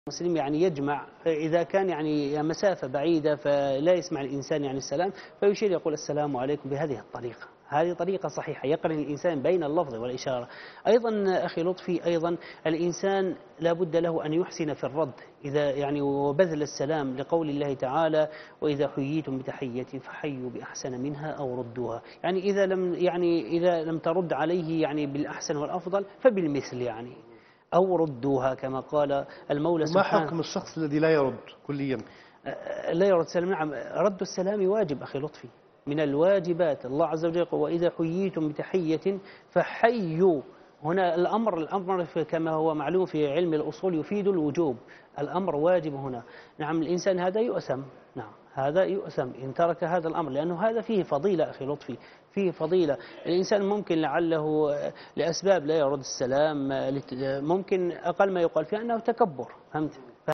المسلم يعني يجمع إذا كان يعني مسافة بعيدة فلا يسمع الإنسان يعني السلام فيشير يقول السلام عليكم بهذه الطريقة. هذه طريقة صحيحة يقرن الإنسان بين اللفظ والإشارة. أيضا أخي لطفي أيضا الإنسان لا بد له أن يحسن في الرد إذا يعني وبذل السلام لقول الله تعالى وإذا حييتم بتحية فحيوا بأحسن منها أو ردوها. يعني إذا لم ترد عليه يعني بالأحسن والأفضل فبالمثل يعني أو ردوها كما قال المولى وما سبحانه. حكم الشخص الذي لا يرد كليا؟ لا يرد السلام. نعم، رد السلام واجب أخي لطفي، من الواجبات. الله عز وجل يقول وإذا حييتم بتحية فحيوا. هنا الأمر كما هو معلوم في علم الأصول يفيد الوجوب. الأمر واجب هنا. نعم، الإنسان هذا يؤثم. نعم، هذا يؤثم إن ترك هذا الأمر، لأنه هذا فيه فضيلة أخي لطفي، فيه فضيلة. الإنسان ممكن لعله لأسباب لا يرد السلام، ممكن أقل ما يقال فيه أنه تكبر، فهمت؟